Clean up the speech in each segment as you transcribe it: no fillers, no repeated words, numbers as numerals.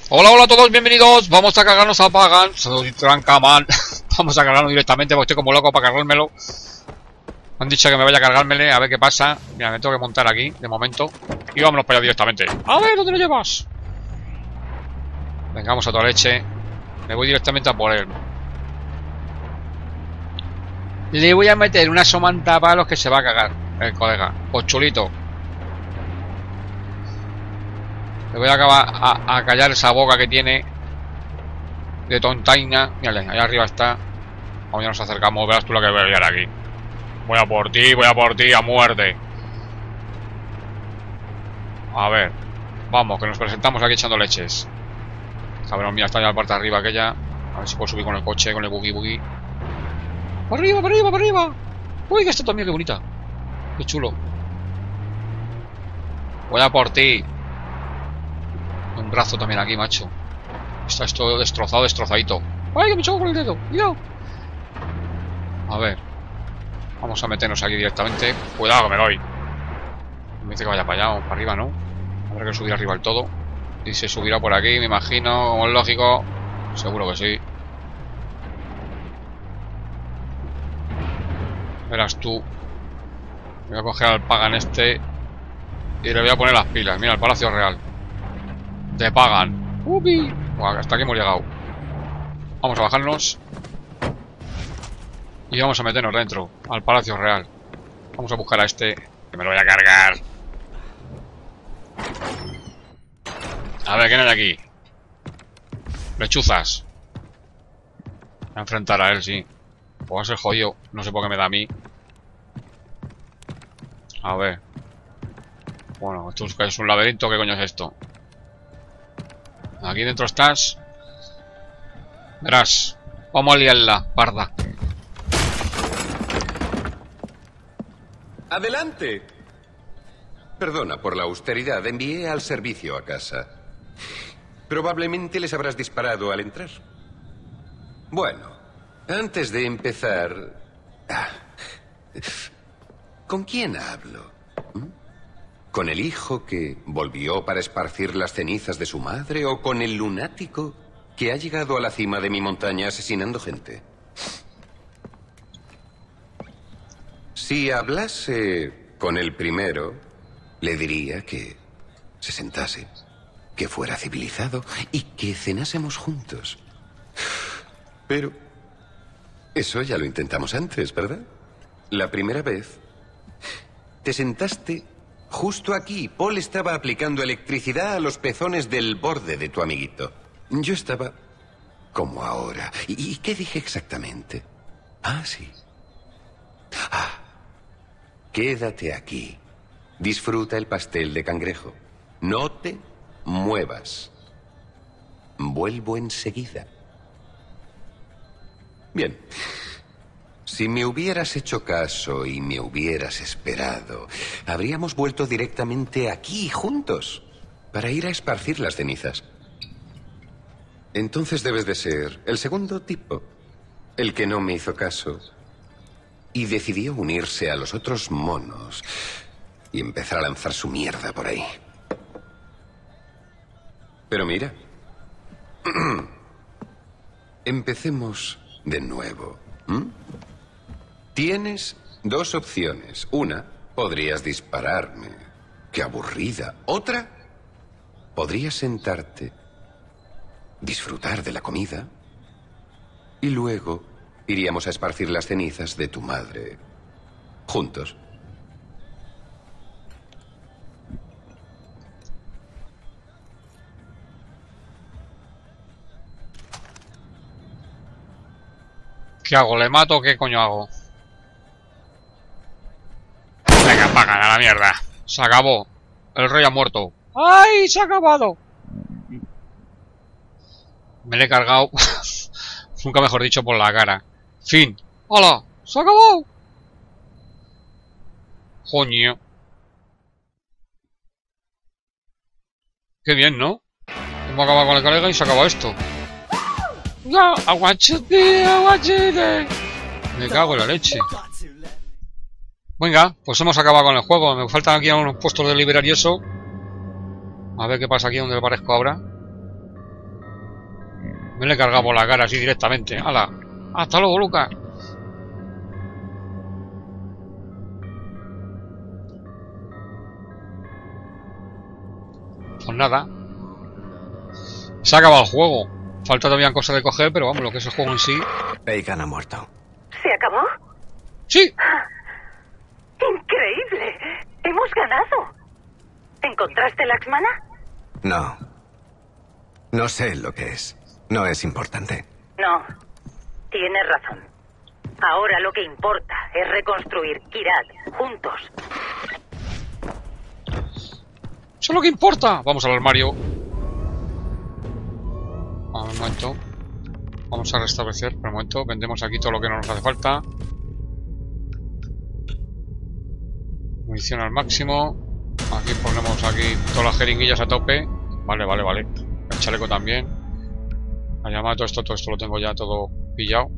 Hola, hola a todos, bienvenidos. Vamos a cargarnos a Pagan. Soy Trancaman. Vamos a cargarnos directamente porque estoy como loco para cargármelo. Me han dicho que me vaya a cargármele, a ver qué pasa. Mira, me tengo que montar aquí, de momento. Y vámonos para allá directamente. A ver, ¿dónde lo llevas? Venga, vamos a toda leche. Me voy directamente a por él. Le voy a meter una somanta para los que se va a cagar el colega. Pues chulito. Le voy a acabar a callar esa boca que tiene de tontaina. Mírale, allá arriba está. Vamos, ya nos acercamos. Verás tú lo que voy a liar aquí. Voy a por ti, a muerte. A ver. Vamos, que nos presentamos aquí echando leches. Cabrón, mira, está ya la parte de arriba aquella. A ver si puedo subir con el coche, con el buggy. ¡Para arriba, para arriba, para arriba! ¡Uy, que está también, qué bonita! ¡Qué chulo! Voy a por ti. Un brazo también aquí, macho. Está esto destrozado, destrozadito. ¡Ay, que me choco con el dedo! ¡Cuidado! A ver. Vamos a meternos aquí directamente. Cuidado, que me doy. Me dice que vaya para allá o para arriba, ¿no? Habrá que subir arriba del todo. Y se subirá por aquí, me imagino, como es lógico. Seguro que sí. Verás tú. Voy a coger al Pagan este y le voy a poner las pilas. Mira, el Palacio Real. Te pagan. ¡Upi! Hasta aquí hemos llegado. Vamos a bajarnos. Y vamos a meternos dentro, al Palacio Real. Vamos a buscar a este, que me lo voy a cargar. A ver, ¿quién hay aquí? Lechuzas. Voy a enfrentar a él, sí. Pues va a ser jodido. No sé por qué me da a mí. A ver. Bueno, esto es un laberinto. ¿Qué coño es esto? Aquí dentro estás. Verás. Vamos a liarla, parda. ¡Adelante! Perdona por la austeridad. Envié al servicio a casa. Probablemente les habrás disparado al entrar. Bueno, antes de empezar... ¿Con quién hablo? ¿Con el hijo que volvió para esparcir las cenizas de su madre o con el lunático que ha llegado a la cima de mi montaña asesinando gente? Si hablase con el primero, le diría que se sentase, que fuera civilizado y que cenásemos juntos. Pero eso ya lo intentamos antes, ¿verdad? La primera vez te sentaste justo aquí. Paul estaba aplicando electricidad a los pezones del borde de tu amiguito. Yo estaba como ahora. ¿Y qué dije exactamente? Ah, sí. Quédate aquí. Disfruta el pastel de cangrejo. No te muevas. Vuelvo enseguida. Bien. Si me hubieras hecho caso y me hubieras esperado, habríamos vuelto directamente aquí, juntos, para ir a esparcir las cenizas. Entonces debes de ser el segundo tipo, el que no me hizo caso y decidió unirse a los otros monos y empezar a lanzar su mierda por ahí. Pero mira, empecemos de nuevo. Tienes dos opciones. Una, podrías dispararme. Qué aburrida. Otra, podrías sentarte, disfrutar de la comida y luego iríamos a esparcir las cenizas de tu madre. Juntos. ¿Qué hago? ¿Le mato o qué coño hago? Venga, Pagan, a la mierda. Se acabó. El rey ha muerto. ¡Ay! Se ha acabado. Me le he cargado. Nunca mejor dicho, por la cara. Fin. ¡Hola! ¡Se acabó! Coño. Qué bien, ¿no? Hemos acabado con el colega y se acabó esto. ¡Ya! ¡Aguachete! ¡Aguachete! Me cago en la leche. Venga, pues hemos acabado con el juego. Me faltan aquí unos puestos de liberar y eso. A ver qué pasa aquí donde aparezco ahora. Me le he cargado por la cara así directamente. ¡Hala! ¡Hasta luego, Lucas! Pues nada. Se ha acabado el juego. Falta todavía cosas de coger, pero vamos, lo que es el juego en sí. Bacon ha muerto. ¿Se acabó? ¡Sí! ¡Increíble! ¡Hemos ganado! ¿Encontraste Laxmana? No. No sé lo que es. No es importante. No. Tienes razón. Ahora lo que importa es reconstruir Kyrat juntos. ¡Eso es lo que importa! Vamos al armario. A ver, un momento. Vamos a restablecer. Por el momento, vendemos aquí todo lo que no nos hace falta. Munición al máximo. Aquí ponemos aquí todas las jeringuillas a tope. Vale, vale, vale. El chaleco también. La llamada, todo esto lo tengo ya todo pillado.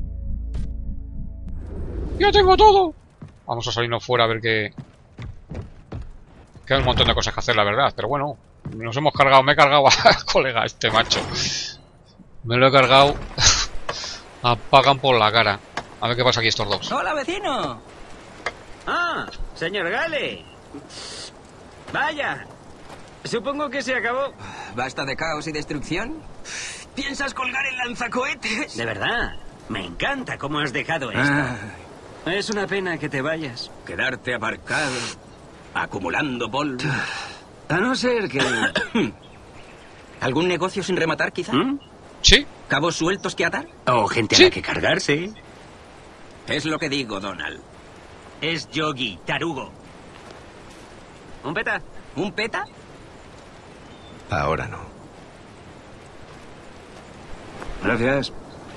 ¡Ya tengo todo! Vamos a salirnos fuera a ver qué... Queda un montón de cosas que hacer, la verdad. Pero bueno, nos hemos cargado. Me he cargado a colega este macho. Me lo he cargado. Apagan por la cara. A ver qué pasa aquí estos dos. ¡Hola, vecino! Ah, señor Gale. Vaya. Supongo que se acabó. ¿Basta de caos y destrucción? ¿Piensas colgar el lanzacohetes? De verdad. Me encanta cómo has dejado esto. Es una pena que te vayas. Quedarte aparcado, acumulando polvo. A no ser que... ¿Algún negocio sin rematar, quizá? ¿Sí? ¿Cabos sueltos que atar? O gente a Sí. la que cargarse. Es lo que digo, Donald. Es Yogi, tarugo. ¿Un peta? ¿Un peta? Ahora no. Gracias.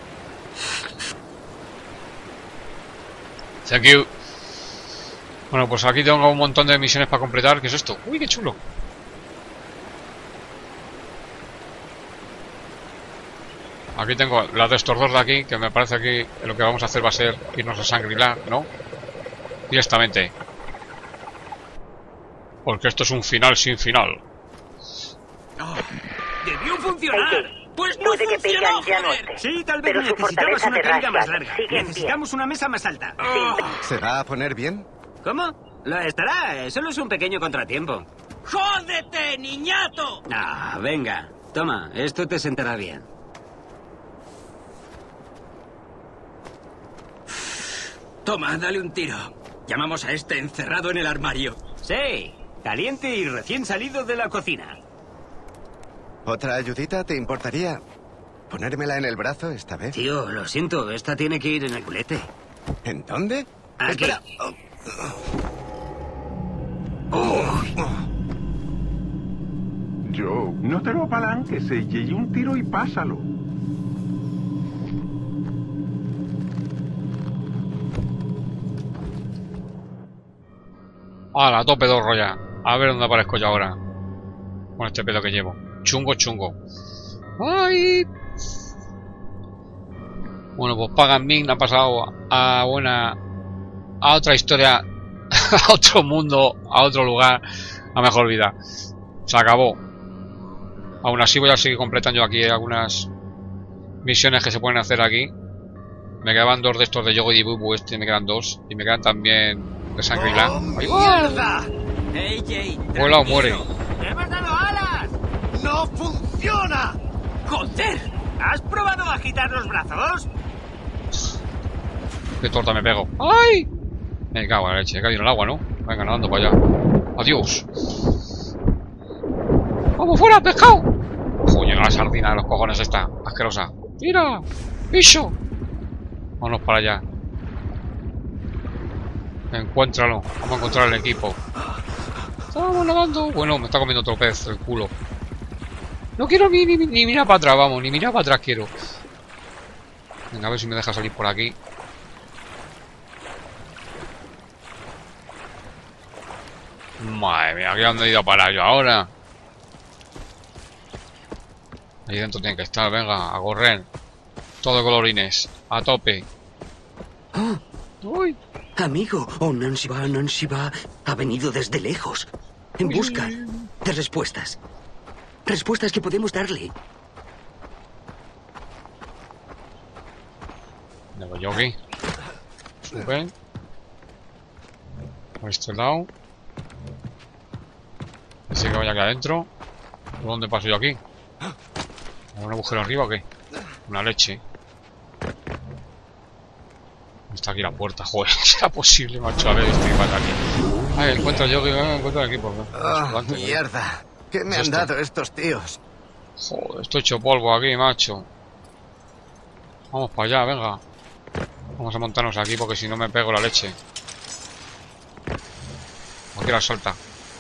Thank you. Bueno, pues aquí tengo un montón de misiones para completar. ¿Qué es esto? ¡Uy, qué chulo! Aquí tengo las de estos dos de aquí, que me parece que lo que vamos a hacer va a ser irnos a Shangri-La, ¿no? Directamente. Porque esto es un final sin final. ¡Debió funcionar! ¡Pues no Puede que funcionó, Pagan ya no joder! esté. Sí, tal vez Pero su necesitabas fortaleza una caída más Terrastal larga. sigue en pie. Necesitamos una mesa más alta. ¿Se va a poner bien? ¿Cómo? Lo estará. Solo es un pequeño contratiempo. ¡Jódete, niñato! Ah, venga. Toma, esto te sentará bien. Toma, dale un tiro. Llamamos a este encerrado en el armario. Sí, caliente y recién salido de la cocina. ¿Otra ayudita te importaría ponérmela en el brazo esta vez? Tío, lo siento, esta tiene que ir en el culete. ¿En dónde? Aquí. Espera. Joe, no te lo apalanques, y un tiro y pásalo. ¡Hala, a tope dos rollas! A ver dónde aparezco yo ahora. Con este pedo que llevo. Chungo, chungo. ¡Ay! Bueno, pues Pagan Min ha pasado a otra historia, a otro mundo, a otro lugar, a mejor vida. Se acabó. Aún así voy a seguir completando yo aquí algunas misiones que se pueden hacer aquí. Me quedaban dos de estos de Yogi y Bubu, me quedan dos. Y me quedan también de Shangri-La. ¡Ay, ¡Mierda! ¡Ey, Jay! vuela o muere! ¡Te hemos dado alas! ¡No funciona! ¡Joder! ¿Has probado a agitar los brazos? ¡Qué torta me pego! ¡Ay! Me cago en la leche, he caído en el agua, ¿no? Venga, nadando para allá. ¡Adiós! ¡Vamos fuera, pescado! Coño, la sardina de los cojones esta, asquerosa. ¡Mira! ¡Bicho! Vámonos para allá. Encuéntralo. Vamos a encontrar el equipo. Estamos nadando. Bueno, me está comiendo otro pez el culo. No quiero ni mirar para atrás, vamos. Ni mirar para atrás quiero. Venga, a ver si me deja salir por aquí. Madre mía, ¿qué dónde he ido a parar yo ahora? Ahí dentro tiene que estar, venga, a correr. Todo de colorines, a tope. ¡Uy! Amigo, Nancy va, ha venido desde lejos, en busca de respuestas. Respuestas que podemos darle. Le voy yo aquí. Sube. Por este lado. Así que vaya aquí adentro. ¿Por dónde paso yo aquí? ¿Un agujero arriba o qué? Una leche. Está aquí la puerta, joder. ¿Será posible, macho? A ver, estoy para aquí. Ay, encuentro yo que encuentro aquí por mierda. ¿Qué me han dado estos tíos? Joder, estoy hecho polvo aquí, macho. Vamos para allá, venga. Vamos a montarnos aquí porque si no me pego la leche. Aquí la salta.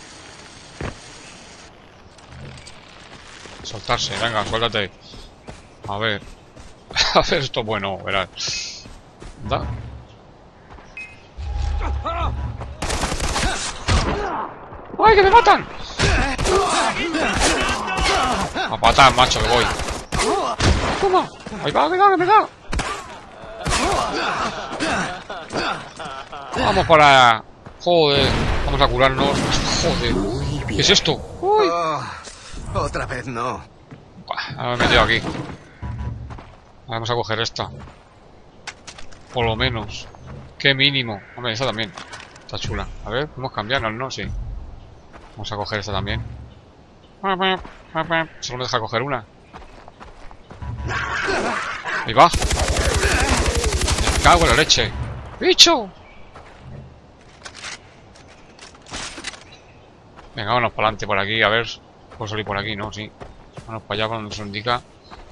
Soltarse, venga, suéltate. A ver. A ver, esto es bueno, verás. Da. ¡Ay, que me matan! A patar, macho, que voy. Toma. Ahí va, que me da. Vamos para... Joder. Vamos a curarnos. Joder. ¿Qué es esto? Uy. Otra vez no. Ahora me he metido aquí. Vamos a coger esta. Por lo menos. Qué mínimo. Hombre, esta también. Está chula. A ver, podemos cambiarnos, ¿no? Sí. Vamos a coger esta también. Solo me deja coger una. Ahí va. Me cago en la leche. ¡Bicho! Venga, vámonos para adelante por aquí, a ver. Puedo salir por aquí, ¿no? Sí. Vámonos para allá cuando nos lo indica.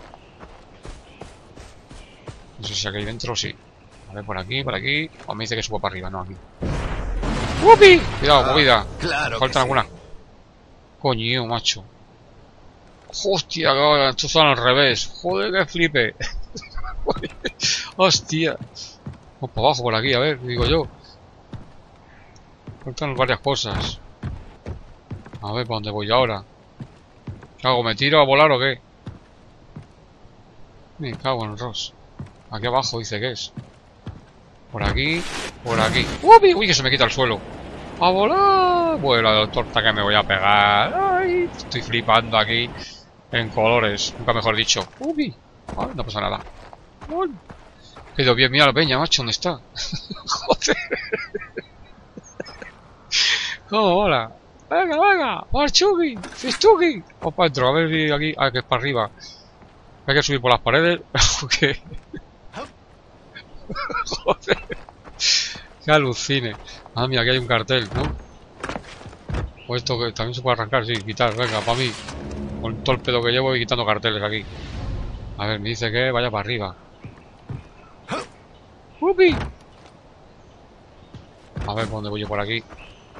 No sé si aquí dentro, sí. A ver, por aquí, por aquí. O me dice que subo para arriba, no, aquí. ¡Upi! Cuidado, movida. Claro. Falta alguna. Coño, macho. Hostia, cabrón, estos son al revés. Joder, que flipe. Hostia. Vamos para abajo por aquí, a ver, digo yo. Faltan varias cosas. A ver, ¿para dónde voy ahora? ¿Qué hago? ¿Me tiro a volar o qué? Me cago en Ross. Aquí abajo dice que es. Por aquí, por aquí. ¡Uy! ¡Uy! Que se me quita el suelo. ¡A volar! Bueno, la torta que me voy a pegar. ¡Ay! Estoy flipando aquí. En colores, nunca mejor dicho. ¡Uy! Ay, no pasa nada. ¡Uy! Quedó bien, mira la peña, macho, ¿dónde está? Joder. ¿Cómo mola? Venga, venga, Marchuki, Fistuki. Vamos para adentro, a ver si aquí. Ah, que es para arriba. Hay que subir por las paredes. Porque... Joder. Que alucine. Ah, mira, aquí hay un cartel, ¿no? O esto que también se puede arrancar, sí, quitar, venga, para mí. Con todo el pedo que llevo voy quitando carteles aquí. A ver, me dice que vaya para arriba. ¡Upi! A ver, ¿por dónde voy yo por aquí?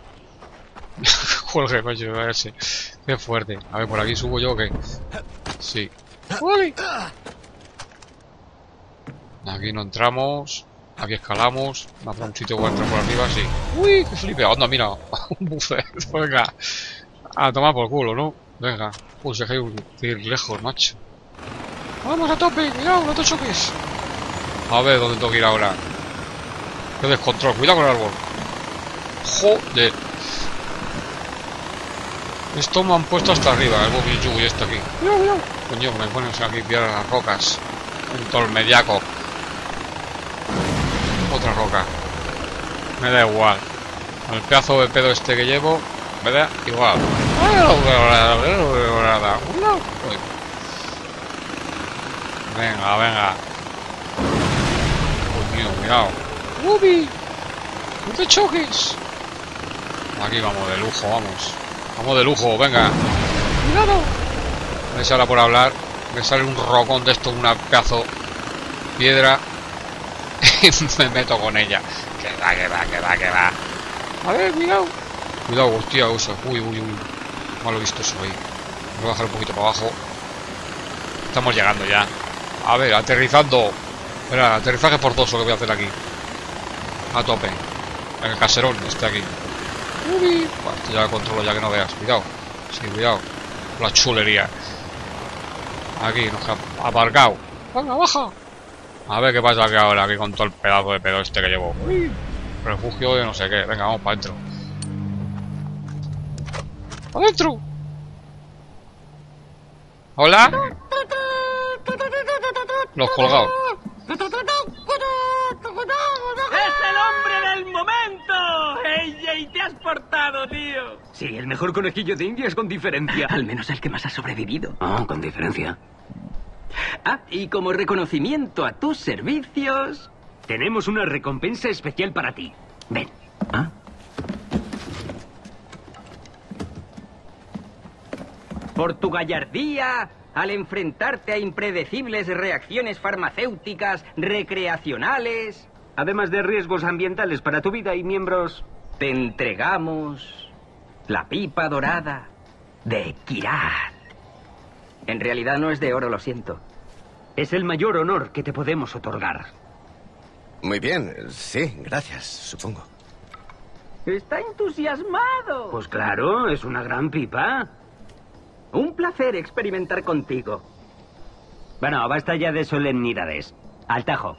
Jorge, macho, a ver si... Qué fuerte. A ver, ¿por aquí subo yo o qué? Sí. ¡Uy! Aquí no entramos. Aquí escalamos. Me habrá un sitio que voy a entrar por arriba, sí. ¡Uy! ¡Qué flipe! ¡Anda, mira! Un buffet. Venga. A tomar por culo, ¿no? Venga. Uy, se hay que ir lejos, macho. ¡Vamos a tope! ¡Cuidado! ¡No te choques! A ver, ¿dónde tengo que ir ahora? ¡Qué descontrol! ¡Cuidado con el árbol! ¡Joder! Esto me han puesto hasta arriba, el Bobby Yugi este aquí. ¡Cuidado, cuidado! Coño, me pones aquí pillar las rocas. En todo el mediaco. Otra roca. Me da igual. Con el pedazo de pedo este que llevo, me da igual. Venga, venga. Coño, cuidado. ¡Ubi! ¡No te choques! Aquí vamos de lujo, vamos. Vamos de lujo, venga. ¡Cuidado! A ver si ahora por hablar me sale un rocón de esto, una pedazo piedra. Y me meto con ella. Que va, que va, que va, que va. A ver, cuidado. Cuidado, hostia, eso. Uy, uy, uy. Malo visto eso ahí. Voy a bajar un poquito para abajo. Estamos llegando ya. A ver, aterrizando. Espera, aterrizaje forzoso que voy a hacer aquí. A tope. En el caserón, este aquí. Uy. Bueno, ya lo controlo, ya que no veas. Cuidado. Sí, cuidado. La chulería. Aquí, nos ha aparcado. Venga, baja. A ver qué pasa aquí ahora, aquí con todo el pedazo de pedo este que llevo. Uy. Refugio de no sé qué. Venga, vamos para adentro. ¡Adentro! ¿Hola? Los colgados. ¡Ay, te has portado, tío! Sí, el mejor conejillo de Indias con diferencia. Al menos el que más ha sobrevivido. Oh, con diferencia. Ah, y como reconocimiento a tus servicios, tenemos una recompensa especial para ti. Ven. ¿Ah? Por tu gallardía al enfrentarte a impredecibles reacciones farmacéuticas, recreacionales, además de riesgos ambientales para tu vida y miembros, te entregamos la pipa dorada de Kirat. En realidad no es de oro, lo siento. Es el mayor honor que te podemos otorgar. Muy bien, sí, gracias, supongo. ¡Está entusiasmado! Pues claro, es una gran pipa. Un placer experimentar contigo. Bueno, basta ya de solemnidades. Al tajo.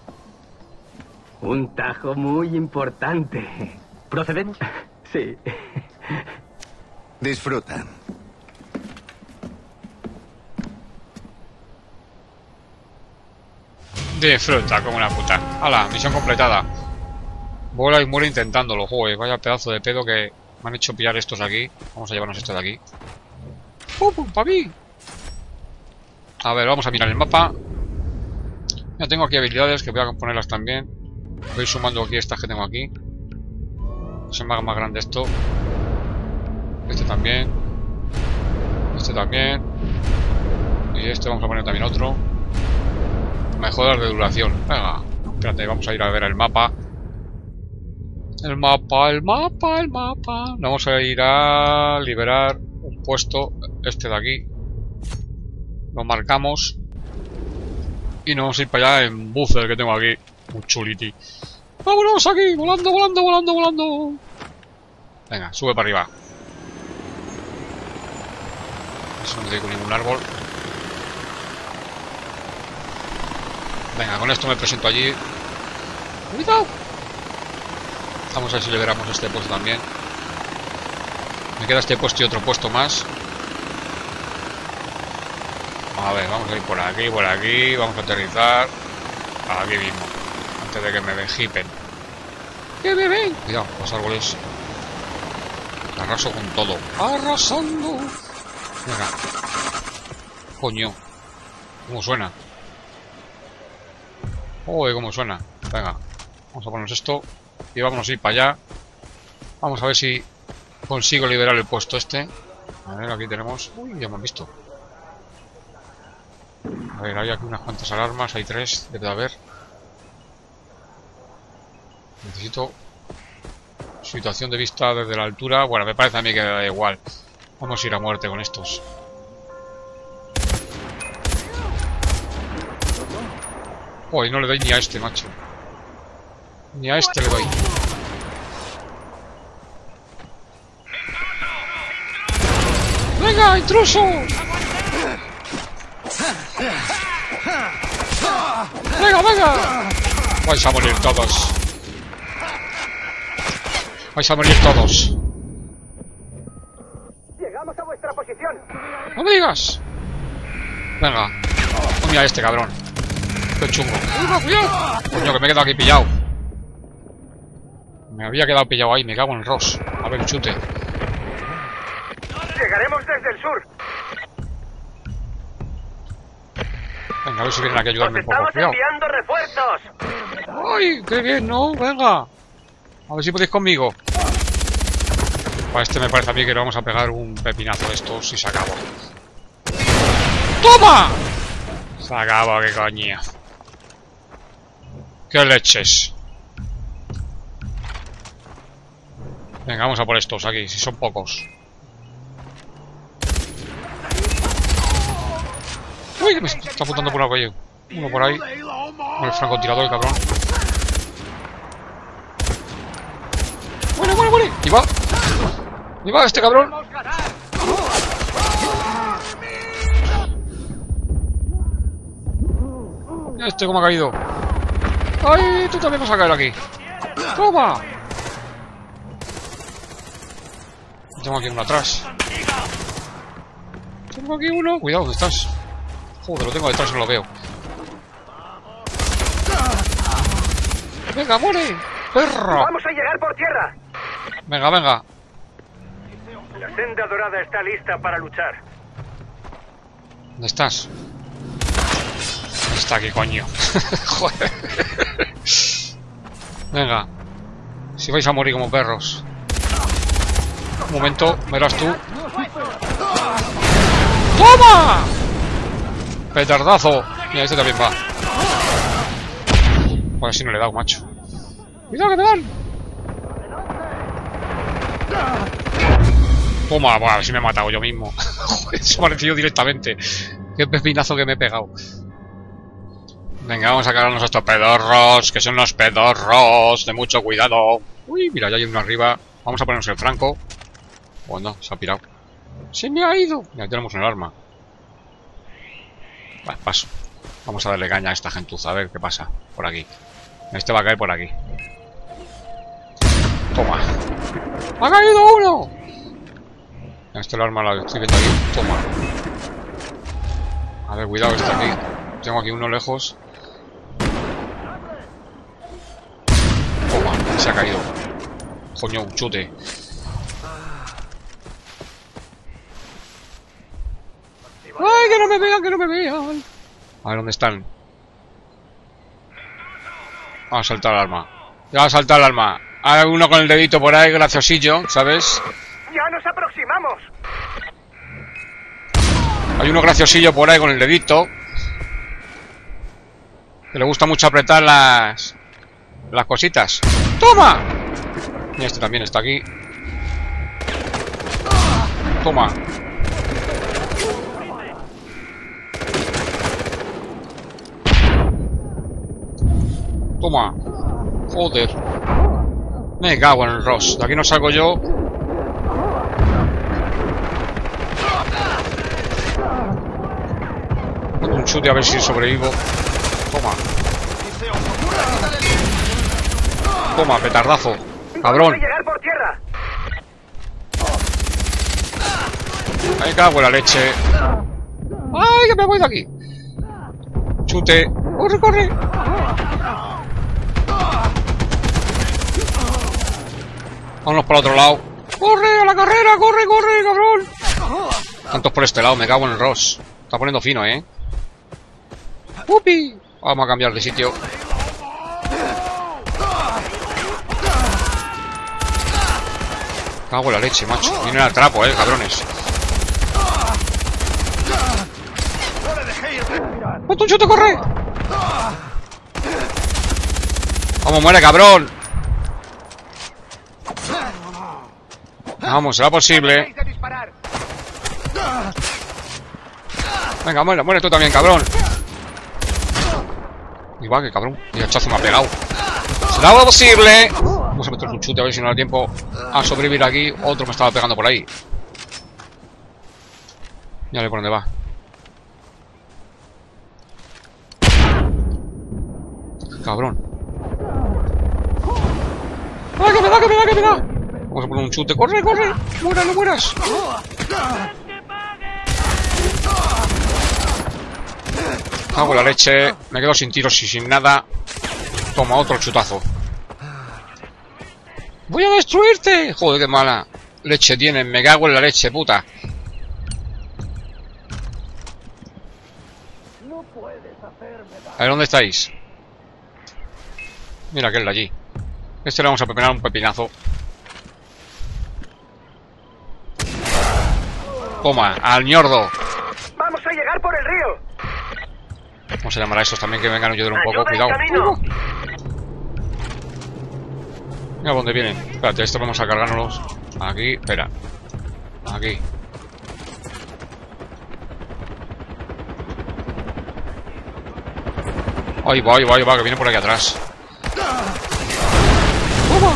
Un tajo muy importante. ¿Procedemos? Sí. Disfruta. Disfruta como una puta. ¡Hala! Misión completada. Vuela y muere intentándolo. Joder, vaya pedazo de pedo que me han hecho pillar estos aquí. Vamos a llevarnos esto de aquí. ¡Pum! ¡Para mí! A ver, vamos a mirar el mapa. Ya tengo aquí habilidades que voy a ponerlas también. Voy sumando aquí estas que tengo aquí. Se me haga más grande esto. Este también. Este también. Y este vamos a poner también otro. Mejoras de duración. Venga, espérate, vamos a ir a ver el mapa. El mapa. Vamos a ir a liberar un puesto. Este de aquí. Lo marcamos. Y nos vamos a ir para allá en buzzer que tengo aquí. Un chuliti. ¡Vámonos aquí! ¡Volando! Venga, sube para arriba. Eso no me doy con ningún árbol. Venga, con esto me presento allí. ¡Cuidado! Vamos a ver si liberamos este puesto también. Me queda este puesto y otro puesto más. A ver, vamos a ir por aquí. Vamos a aterrizar. Aquí mismo. Antes de que me vejipen. ¡Que me ven! Cuidado, los árboles. Arraso con todo. ¡Arrasando! Venga. Coño. ¿Cómo suena? Uy, cómo suena. Venga. Vamos a ponernos esto. Y vámonos a ir para allá. Vamos a ver si consigo liberar el puesto este. A ver, aquí tenemos... Uy, ya me han visto. A ver, hay aquí unas cuantas alarmas. Hay 3, debe de haber. Necesito situación de vista desde la altura. Bueno, me parece a mí que da igual. Vamos a ir a muerte con estos. Uy, no le doy ni a este, macho. Ni a este le doy. ¡Venga, intruso! ¡Venga! Vais a morir todos. Llegamos a vuestra posición. ¡No me digas! Venga. Mira a este cabrón. ¡Qué chungo! ¡Cuidado! Coño, que me he quedado aquí pillado. Me había quedado pillado ahí, me cago en el Ross. A ver, chute. Llegaremos desde el sur. Venga, a ver si vienen aquí a ayudarme un poco. Cuidado. Enviando refuerzos. ¡Ay, qué bien, no! Venga. A ver si podéis conmigo. Para este me parece a mí que le vamos a pegar un pepinazo de estos y se acabó. ¡Toma! Se acabó, qué coño. ¡Qué leches! Venga, vamos a por estos aquí, si son pocos. ¡Uy, que me está apuntando por algo! Uno por ahí. Con el francotirador, el cabrón. ¡Muere! ¡Y va este cabrón! Este cómo ha caído. ¡Ay! Tú también vas a caer aquí. ¡Toma! Tengo aquí uno atrás. Tengo aquí uno. Cuidado, ¿dónde estás? Joder, lo tengo detrás y no lo veo. ¡Venga, muere! ¡Perro! Vamos a llegar por tierra. Venga, venga. La senda dorada está lista para luchar. ¿Dónde estás? Está aquí, coño. Joder. Venga. Si vais a morir como perros. Un momento, verás tú. ¡Toma! Petardazo. Mira, este también va. Pues así no le he dado, macho. ¡Cuidado que me dan! Toma, buah, a ver si me he matado yo mismo. Joder, se ha parecido directamente. Qué pepinazo que me he pegado. Venga, vamos a cargarnos a estos pedorros, que son los pedorros. De mucho cuidado. Uy, mira, ya hay uno arriba. Vamos a ponernos el franco. Bueno, se ha pirado. ¡Se me ha ido! Ya tenemos un arma. Vale, paso. Vamos a darle caña a esta gentuza, a ver qué pasa. Por aquí. Este va a caer por aquí. Toma. ¡Ha caído uno! Este el arma la estoy viendo aquí. Toma. A ver, cuidado, está aquí. Tengo aquí uno lejos. Toma, se ha caído. Coño, un chute. ¡Ay, que no me vean, que no me vean! A ver, ¿dónde están? Vamos a saltar el arma. Ya va a saltar el arma. Hay uno con el dedito por ahí, graciosillo, ¿sabes? ¡Ya nos aproximamos! Hay uno graciosillo por ahí con el dedito. Que le gusta mucho apretar las cositas. ¡Toma! Y este también está aquí. Toma. Toma. Joder. Me cago en el Ross. De aquí no salgo yo. Un chute a ver si sobrevivo. Toma. Toma, petardazo. Cabrón. Llegar por tierra. Me cago en la leche. ¡Ay, que me voy de aquí! Chute. ¡Corre, corre! Vámonos para el otro lado. ¡Corre a la carrera! ¡Corre, corre, cabrón! Tantos por este lado, me cago en el Ross. Está poniendo fino, ¿eh? ¡Upi! Vamos a cambiar de sitio. Cago en la leche, macho. Vienen al trapo, cabrones. ¡Ponte un chute, corre! ¡Vamos, muere, cabrón! Vamos, será posible. Venga, muere, muere tú también, cabrón. Igual que cabrón. Y el hachazo me ha pegado. ¿Será posible? Vamos a meter un chute a ver si no da tiempo a sobrevivir aquí. Otro me estaba pegando por ahí. Mírale por dónde va. Cabrón. ¡Ay, que me da, que me da, que me da! Vamos a poner un chute. ¡Corre, corre! ¡Muera, no mueras! Cago en la leche. Me quedo sin tiros y sin nada. Toma, otro chutazo. ¡Voy a destruirte! Joder, qué mala leche tienen. Me cago en la leche, puta. A ver, ¿dónde estáis? Mira aquel de allí. Este le vamos a pepinar un pepinazo. Toma, al ñordo. ¡Vamos a llegar por el río! Vamos a llamar a estos también que vengan a ayudar un poco. Cuidado. Mira dónde vienen. Espérate, esto vamos a cargárnoslos. Aquí, espera. Aquí. Ahí va, ahí va, ahí va, que viene por aquí atrás. ¡Toma!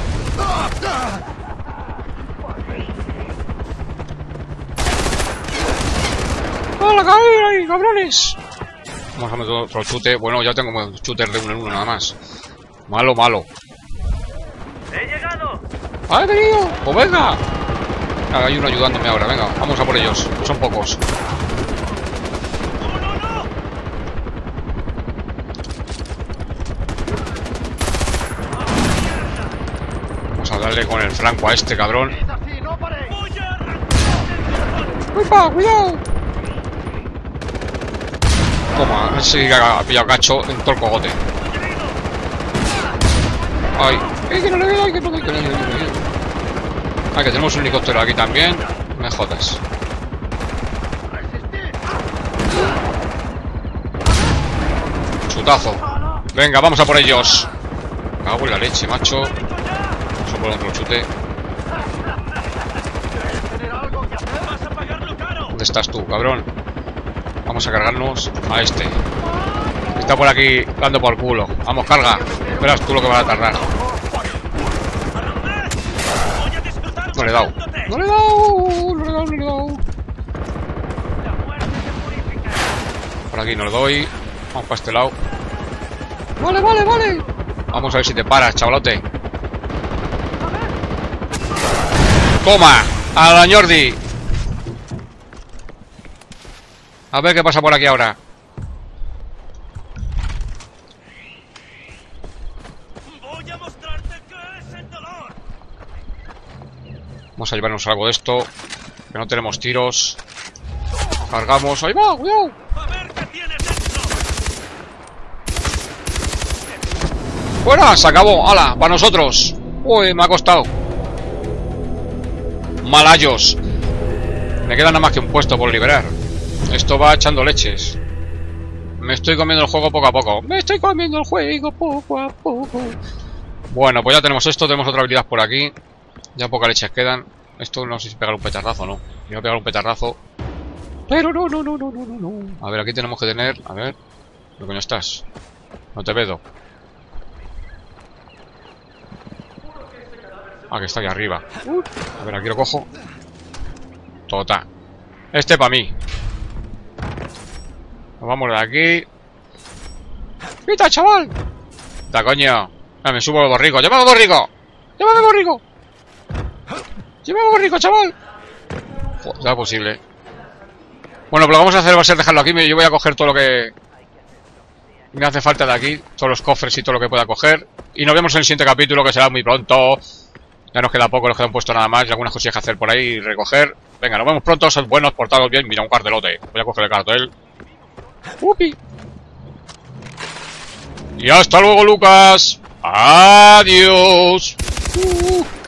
¡Hala, cabrón ahí, cabrones! Vamos a meter otro chute. Bueno, ya tengo shooters de uno en uno nada más. Malo, malo. ¡He llegado! ¡Ha venido! ¡Pues venga! Hay uno ayudándome ahora, venga, vamos a por ellos. Son pocos. Vamos a darle con el franco a este cabrón. ¡Upa! ¡Cuidado! Toma, ese que ha pillado cacho en todo el cogote. ¡Ay! ¡Que no le veo! ¡Que no le veo! Ah, que tenemos un helicóptero aquí también. Me jodas. Chutazo. Venga, vamos a por ellos. Cago en la leche, macho. Vamos a por otro chute. ¿Dónde estás tú, cabrón? Vamos a cargarnos a este. Está por aquí dando por culo. Vamos, carga. Verás tú lo que va a tardar. No le he dado. No le he dado. No le he dado, no le he dado. Por aquí no le doy. Vamos para este lado. Vale, vale, vale. Vamos a ver si te paras, chavalote. Toma. A la Jordi. A ver qué pasa por aquí ahora. Voy a mostrarte qué es el dolor. Vamos a llevarnos algo de esto. Que no tenemos tiros. Cargamos. ¡Ahí va! ¡Cuidado! A ver qué tienes dentro. ¡Fuera! ¡Se acabó! ¡Hala! ¡Para nosotros! ¡Uy! Me ha costado. Malayos. Me queda nada más que un puesto por liberar. Esto va echando leches. Me estoy comiendo el juego poco a poco. Me estoy comiendo el juego poco a poco. Bueno, pues ya tenemos esto. Tenemos otra habilidad por aquí. Ya pocas leches quedan. Esto no sé si pegar un petardazo o no. Voy a pegar un petardazo. Pero no. A ver, aquí tenemos que tener... A ver... ¿Qué coño estás? No te veo. Ah, que está aquí arriba. A ver, aquí lo cojo. Tota. Este para mí. Nos vamos de aquí. ¡Quita, chaval! ¡Da coño! Ah, me subo a los borricos. ¡Llévame a los borricos! ¡Llévame a los borricos! ¡Llévame a los borricos, chaval! Joder, no es posible. Bueno, pues lo que vamos a hacer va a ser dejarlo aquí. Yo voy a coger todo lo que me hace falta de aquí. Todos los cofres y todo lo que pueda coger. Y nos vemos en el siguiente capítulo, que será muy pronto. Ya nos queda poco, nos queda un puesto nada más. Y algunas cosillas que hacer por ahí y recoger. Venga, nos vemos pronto. Sed buenos, portados bien. Mira, un cartelote. Voy a coger el cartel. ¡Upi! Y hasta luego, Lucas. Adiós.